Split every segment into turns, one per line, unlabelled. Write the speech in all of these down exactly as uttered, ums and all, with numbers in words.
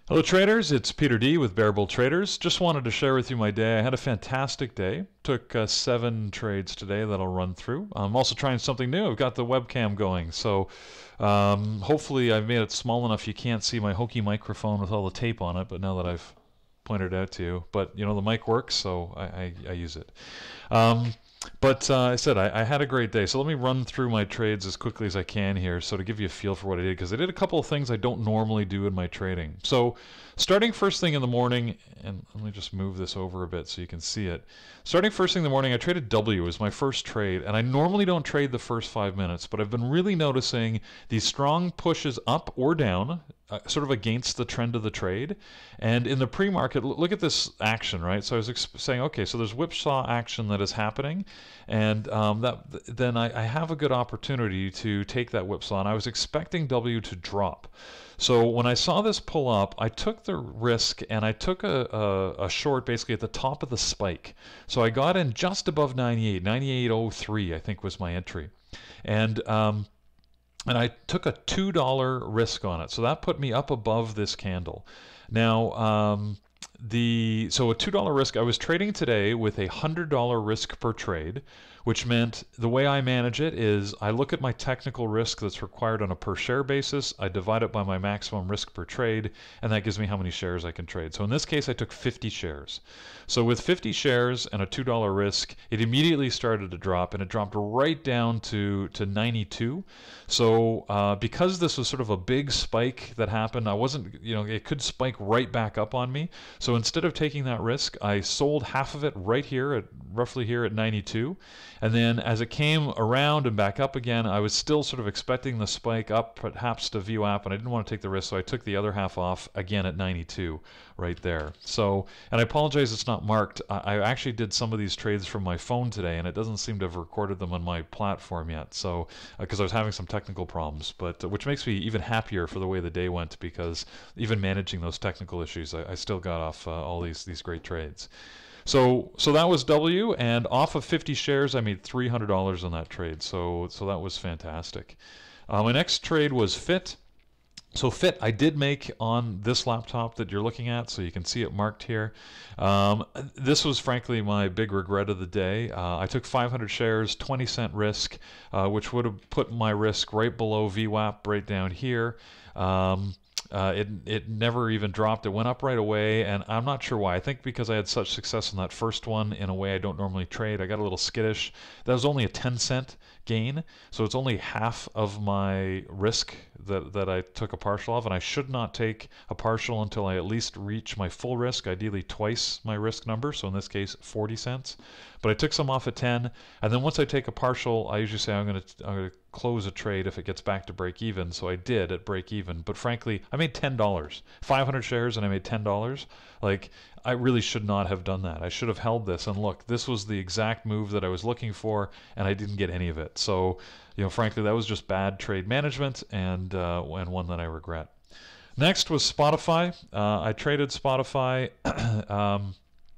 Hello traders, it's Peter D with Bearable Traders. Just wanted to share with you my day. I had a fantastic day. Took uh, seven trades today that I'll run through. I'm also trying something new. I've got the webcam going, so um, hopefully I've made it small enough you can't see my hokey microphone with all the tape on it, but now that I've pointed it out to you. But you know, the mic works, so I, I, I use it. Um, But uh, I said I, I had a great day, so let me run through my trades as quickly as I can here, so to give you a feel for what I did, because I did a couple of things I don't normally do in my trading. So starting first thing in the morning, and let me just move this over a bit so you can see it. Starting first thing in the morning, I traded W as my first trade, and I normally don't trade the first five minutes, but I've been really noticing these strong pushes up or down, uh, sort of against the trend of the trade. And in the pre-market, look at this action, right? So I was saying, okay, so there's whipsaw action that is happening, and um, that then I, I have a good opportunity to take that whipsaw, and I was expecting W to drop. So when I saw this pull up, I took the risk and I took a, a, a short basically at the top of the spike. So I got in just above ninety-eight, ninety-eight oh three I think was my entry. And um, and I took a two dollar risk on it. So that put me up above this candle. Now, um, the so a two dollar risk, I was trading today with a one hundred dollar risk per trade, which meant the way I manage it is I look at my technical risk that's required on a per share basis, I divide it by my maximum risk per trade, and that gives me how many shares I can trade. So in this case, I took fifty shares. So with fifty shares and a two dollar risk, it immediately started to drop, and it dropped right down to, to ninety-two. So uh, because this was sort of a big spike that happened, I wasn't, you know, it could spike right back up on me. So instead of taking that risk, I sold half of it right here at roughly here at ninety-two. And then as it came around and back up again, I was still sort of expecting the spike up perhaps to V WAP, and I didn't want to take the risk, so I took the other half off again at ninety-two right there. So, and I apologize it's not marked. I, I actually did some of these trades from my phone today, and it doesn't seem to have recorded them on my platform yet, so because uh, I was having some technical problems, but uh, which makes me even happier for the way the day went, because even managing those technical issues, I, I still got off uh, all these, these great trades. So, so that was W, and off of fifty shares, I made three hundred dollars on that trade. So, so that was fantastic. Uh, my next trade was Fit. So Fit, I did make on this laptop that you're looking at, so you can see it marked here. Um, this was frankly my big regret of the day. Uh, I took five hundred shares, twenty cent risk, uh, which would have put my risk right below V WAP, right down here. Um, Uh, it, it never even dropped. It went up right away, and I'm not sure why. I think because I had such success on that first one in a way I don't normally trade, I got a little skittish. That was only a ten cent gain, so it's only half of my risk that, that I took a partial of, and I should not take a partial until I at least reach my full risk, ideally twice my risk number, so in this case forty cents. But I took some off at ten, and then once I take a partial, I usually say I'm going to I'm going to close a trade if it gets back to break even, so I did at break even. But frankly, I made ten dollars. five hundred shares and I made ten dollars. Like, I really should not have done that. I should have held this, and look, this was the exact move that I was looking for, and I didn't get any of it. So, you know, frankly, that was just bad trade management, and uh, and one that I regret. Next was Spotify. Uh, I traded Spotify um,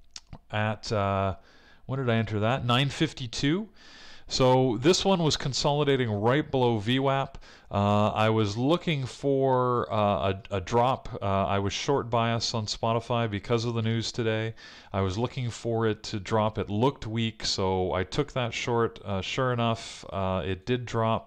at uh, when did I enter that? nine fifty-two. So this one was consolidating right below V WAP. Uh, I was looking for uh, a, a drop. Uh, I was short bias on Spotify because of the news today. I was looking for it to drop. It looked weak, so I took that short. Uh, sure enough, uh, it did drop,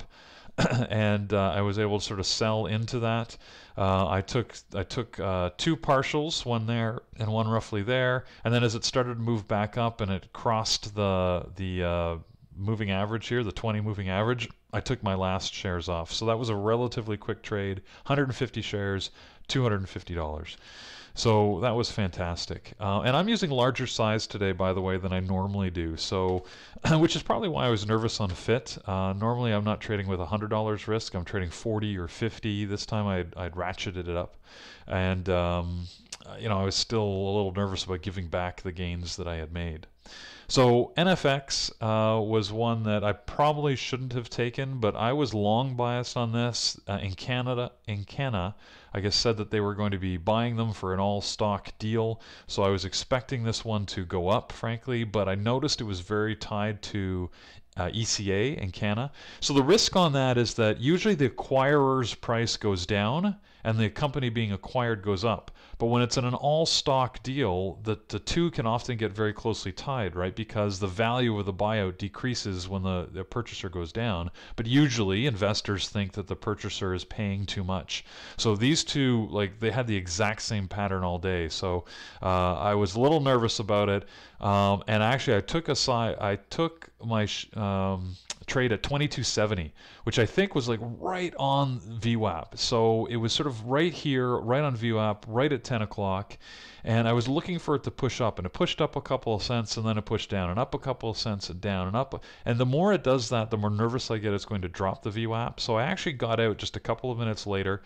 and uh, I was able to sort of sell into that. Uh, I took I took uh, two partials, one there and one roughly there, and then as it started to move back up and it crossed the the uh, moving average here, the twenty moving average, I took my last shares off. So that was a relatively quick trade, one hundred fifty shares, two hundred fifty dollars. So that was fantastic. Uh, and I'm using larger size today, by the way, than I normally do. So, which is probably why I was nervous on Fit. Uh, normally I'm not trading with one hundred dollars risk. I'm trading forty or fifty. This time I'd, I'd ratcheted it up. And, um, you know, I was still a little nervous about giving back the gains that I had made. So N F X uh, was one that I probably shouldn't have taken, but I was long biased on this. Uh, in Canada, in Canada, I guess said that they were going to be buying them for an all-stock deal, so I was expecting this one to go up, frankly, but I noticed it was very tied to uh, E C A in Canada. So the risk on that is that usually the acquirer's price goes down, and the company being acquired goes up. But when it's in an all-stock deal, the, the two can often get very closely tied, right? Because the value of the buyout decreases when the, the purchaser goes down. But usually investors think that the purchaser is paying too much. So these two, like, they had the exact same pattern all day. So uh, I was a little nervous about it. Um, and actually, I took a side, I took my um, trade at twenty-two seventy, which I think was like right on V WAP. So it was sort of right here, right on V WAP, right at ten o'clock. And I was looking for it to push up, and it pushed up a couple of cents, and then it pushed down, and up a couple of cents, and down, and up. And the more it does that, the more nervous I get it's going to drop the V WAP. So I actually got out just a couple of minutes later.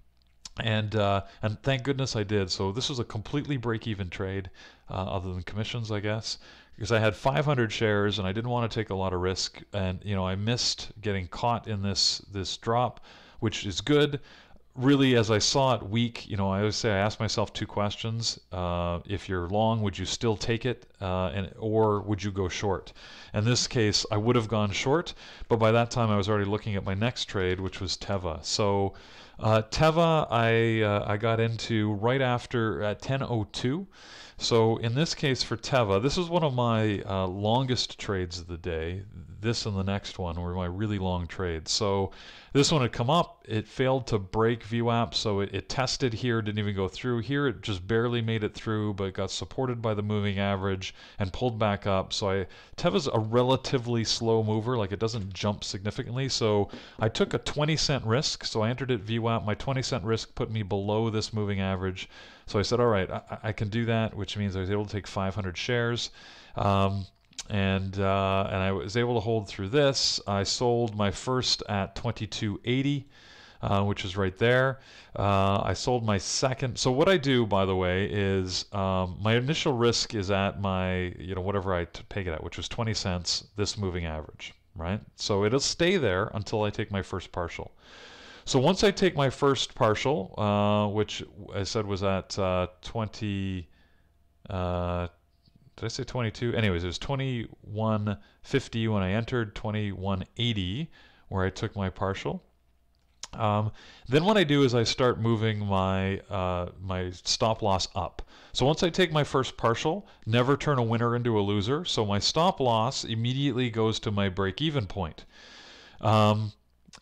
And uh, and thank goodness I did. So this was a completely break-even trade, uh, other than commissions, I guess, because I had five hundred shares and I didn't want to take a lot of risk. And you know, I missed getting caught in this this drop, which is good. Really, as I saw it weak, you know, I always say I ask myself two questions: uh, if you're long, would you still take it, uh, and or would you go short? In this case, I would have gone short, but by that time I was already looking at my next trade, which was Teva. So. Uh, Teva, I uh, I got into right after at ten oh two. So in this case for Teva, this is one of my uh, longest trades of the day. This and the next one were my really long trades. So this one had come up, it failed to break V WAP, so it, it tested here, didn't even go through. Here it just barely made it through, but got supported by the moving average and pulled back up. So I, Teva's a relatively slow mover, like it doesn't jump significantly. So I took a twenty cent risk, so I entered at V WAP. My twenty cent risk put me below this moving average. So I said, all right, I, I can do that, which means I was able to take five hundred shares. Um, and uh, and I was able to hold through this. I sold my first at twenty-two eighty, uh, which is right there. Uh, I sold my second. So what I do, by the way, is um, my initial risk is at my, you know, whatever I peg it at, which was twenty cents, this moving average, right? So it'll stay there until I take my first partial. So once I take my first partial, uh, which I said was at uh, twenty, uh, did I say twenty-two? Anyways, it was twenty-one fifty when I entered, twenty-one eighty where I took my partial. Um, then what I do is I start moving my uh, my stop loss up. So once I take my first partial, never turn a winner into a loser. So my stop loss immediately goes to my break-even point. Um,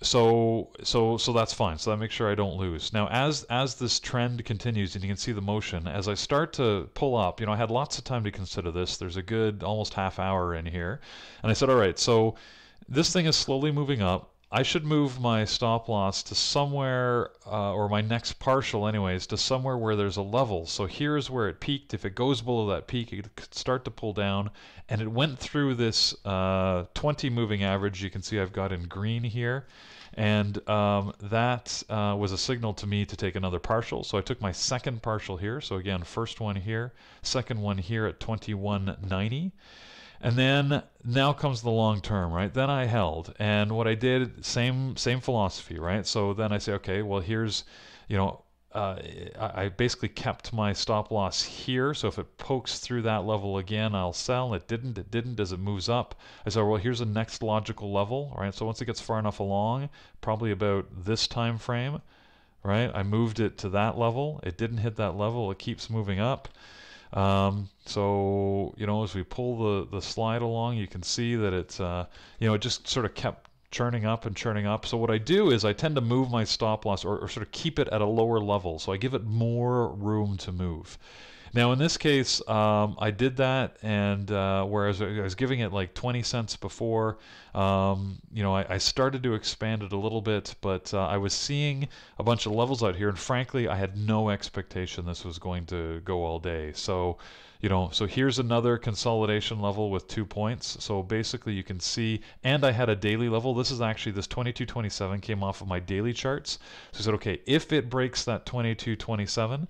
So so so that's fine. So that makes sure I don't lose. Now as as this trend continues, and you can see the motion, as I start to pull up, you know, I had lots of time to consider this. There's a good almost half hour in here. And I said, all right, so this thing is slowly moving up. I should move my stop loss to somewhere, uh, or my next partial anyways, to somewhere where there's a level. So here's where it peaked. If it goes below that peak, it could start to pull down. And it went through this uh, twenty moving average. You can see I've got in green here. And um, that uh, was a signal to me to take another partial. So I took my second partial here. So again, first one here, second one here at twenty-one ninety. And then now comes the long term, right? Then I held, and what I did, same same philosophy, right? So then I say, okay, well here's, you know, uh, I, I basically kept my stop loss here. So if it pokes through that level again, I'll sell. It didn't. It didn't as it moves up. I said, well, here's the next logical level, right? So once it gets far enough along, probably about this time frame, right? I moved it to that level. It didn't hit that level. It keeps moving up. Um, so, you know, as we pull the, the slide along, you can see that it's, uh, you know, it just sort of kept churning up and churning up. So what I do is I tend to move my stop loss, or, or sort of keep it at a lower level. So I give it more room to move. Now in this case, um, I did that, and uh, whereas I was giving it like twenty cents before, um, you know, I, I started to expand it a little bit, but uh, I was seeing a bunch of levels out here, and frankly, I had no expectation this was going to go all day. So, you know, so here's another consolidation level with two points. So basically you can see, and I had a daily level. This is actually, this twenty-two twenty-seven came off of my daily charts. So I said, okay, if it breaks that twenty-two twenty-seven,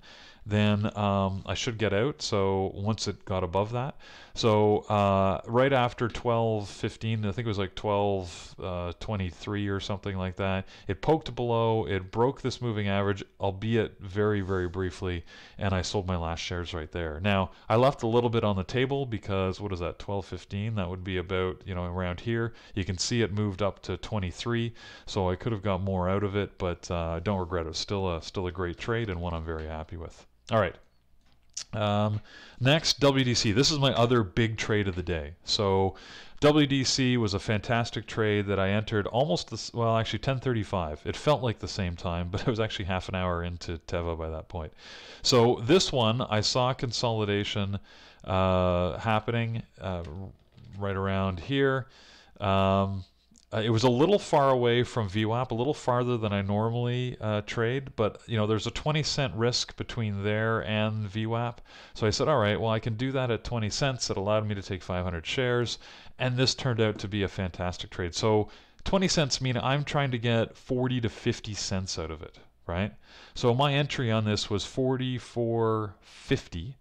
then um, I should get out. So once it got above that, so uh, right after twelve fifteen, I think it was like twelve twenty-three or something like that, it poked below, it broke this moving average, albeit very, very briefly, and I sold my last shares right there. Now, I left a little bit on the table because, what is that, twelve fifteen? That would be about, you know, around here. You can see it moved up to twenty-three, so I could have got more out of it, but uh, I don't regret it. Still a, still a great trade and one I'm very happy with. All right. Um, next, W D C. This is my other big trade of the day. So W D C was a fantastic trade that I entered almost, this, well, actually ten thirty-five. It felt like the same time, but it was actually half an hour into Teva by that point. So this one, I saw consolidation uh, happening uh, right around here. Um, Uh, it was a little far away from V WAP, a little farther than I normally uh, trade, but you know, there's a twenty cent risk between there and V WAP. So I said, all right, well, I can do that at twenty cents. It allowed me to take five hundred shares, and this turned out to be a fantastic trade. So twenty cents mean I'm trying to get forty to fifty cents out of it, right? So my entry on this was forty-four fifty.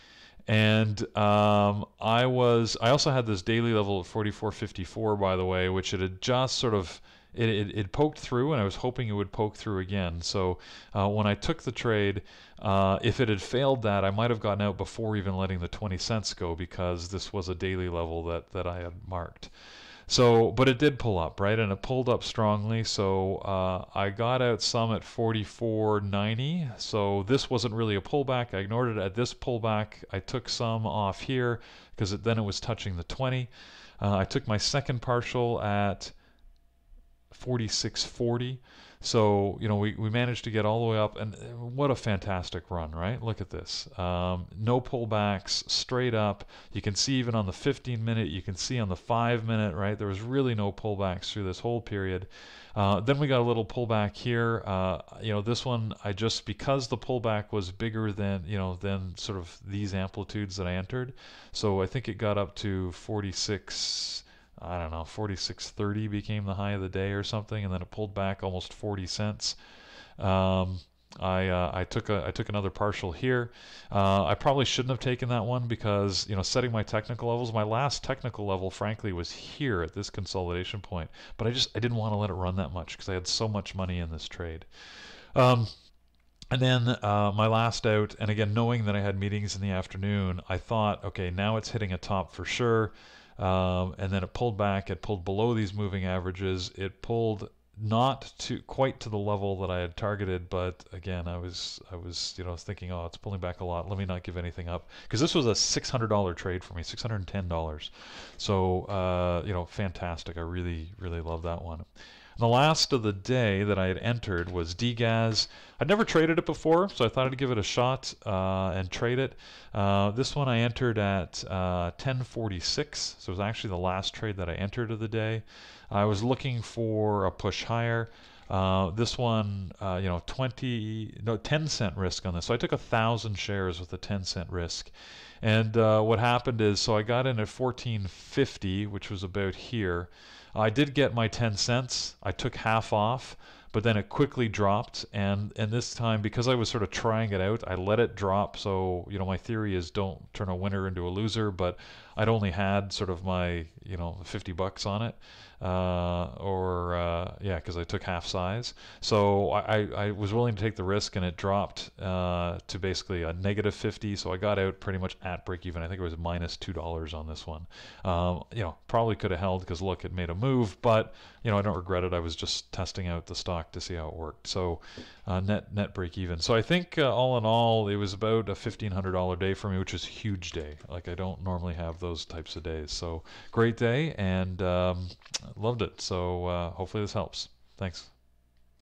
And um, I was, I also had this daily level of forty-four fifty-four, by the way, which it had just sort of, it, it, it poked through, and I was hoping it would poke through again. So uh, when I took the trade, uh, if it had failed that, I might have gotten out before even letting the twenty cents go, because this was a daily level that, that I had marked. So, but it did pull up, right? And it pulled up strongly. So uh, I got out some at forty-four ninety. So this wasn't really a pullback. I ignored it at this pullback. I took some off here because it, then it was touching the twenty. Uh, I took my second partial at forty-six forty. So, you know, we, we managed to get all the way up, and what a fantastic run, right? Look at this. Um, no pullbacks, straight up. You can see even on the fifteen minute, you can see on the five minute, right? There was really no pullbacks through this whole period. Uh, then we got a little pullback here. Uh, you know, this one, I just, because the pullback was bigger than, you know, than sort of these amplitudes that I entered. So I think it got up to forty-six, I don't know, forty-six thirty became the high of the day or something, and then it pulled back almost forty cents. Um, I uh, I took a I took another partial here. Uh, I probably shouldn't have taken that one because, you know, setting my technical levels, my last technical level, frankly, was here at this consolidation point. But I just I didn't want to let it run that much because I had so much money in this trade. Um, And then uh, my last out, and again, knowing that I had meetings in the afternoon, I thought, okay, now it's hitting a top for sure. Um, and then it pulled back. It pulled below these moving averages. It pulled not to quite to the level that I had targeted, but again, I was I was you know thinking, oh, it's pulling back a lot. Let me not give anything up, because this was a six hundred dollar trade for me, six hundred ten dollars. So uh, you know, fantastic. I really really love that one. And the last of the day that I had entered was D GAZ. I'd never traded it before, so I thought I'd give it a shot uh, and trade it. Uh, this one I entered at uh, ten forty-six, so it was actually the last trade that I entered of the day. I was looking for a push higher. Uh, this one, uh, you know, twenty, no, ten cent risk on this. So I took a thousand shares with a ten cent risk. And uh, what happened is, so I got in at fourteen fifty, which was about here. I did get my ten cents. I took half off, but then it quickly dropped. And, and this time, because I was sort of trying it out, I let it drop. So, you know, my theory is don't turn a winner into a loser, but I'd only had sort of my, you know, fifty bucks on it. Uh, or, uh, yeah, because I took half size. So I, I was willing to take the risk, and it dropped uh, to basically a negative fifty. So I got out pretty much at break even. I think it was minus two dollars on this one. Um, you know, probably could have held because, look, it made a move, but, you know, I don't regret it. I was just testing out the stock to see how it worked. So uh, net net break even. So I think uh, all in all, it was about a fifteen hundred dollar day for me, which is a huge day. Like, I don't normally have those types of days. So great day, and um, loved it. So uh, hopefully this helps. Thanks.